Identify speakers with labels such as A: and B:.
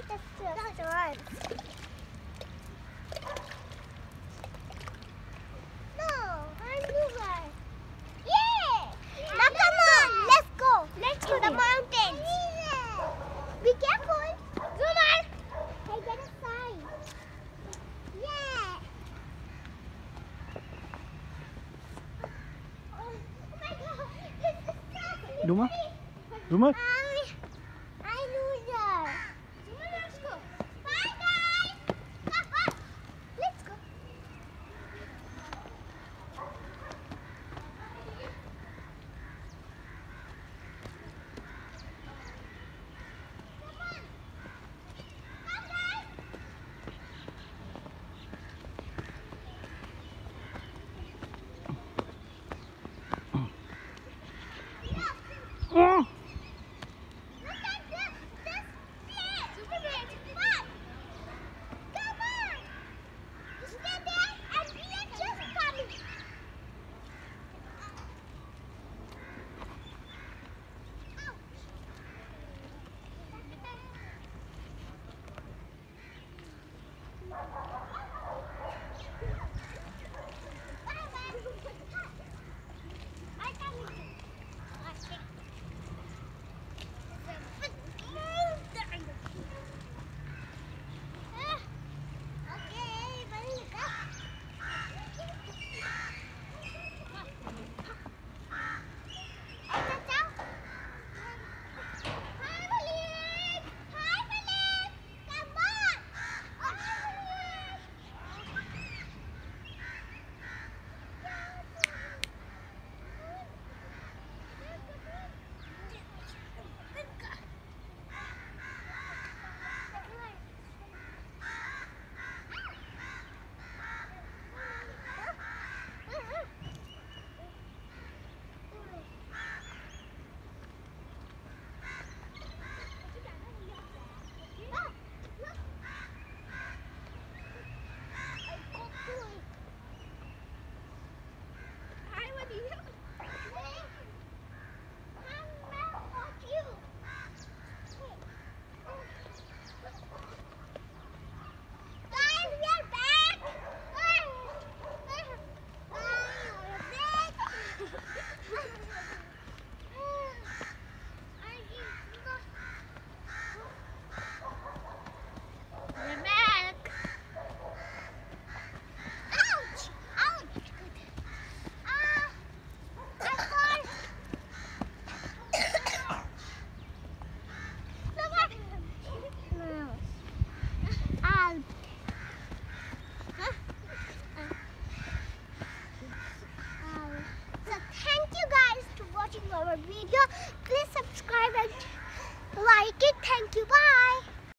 A: That's right. No, I'm Uber. Yeah. Now come on, let's go. Let's to the mountains. Be careful. Come on. Hey, get aside. Yeah. Oh my God. This is so
B: Đúng không? Đúng không?
A: I loser. Let's go. Bye guys. Come on. Let's go.
B: Oh. Our video. Please subscribe and like it. Thank you. Bye.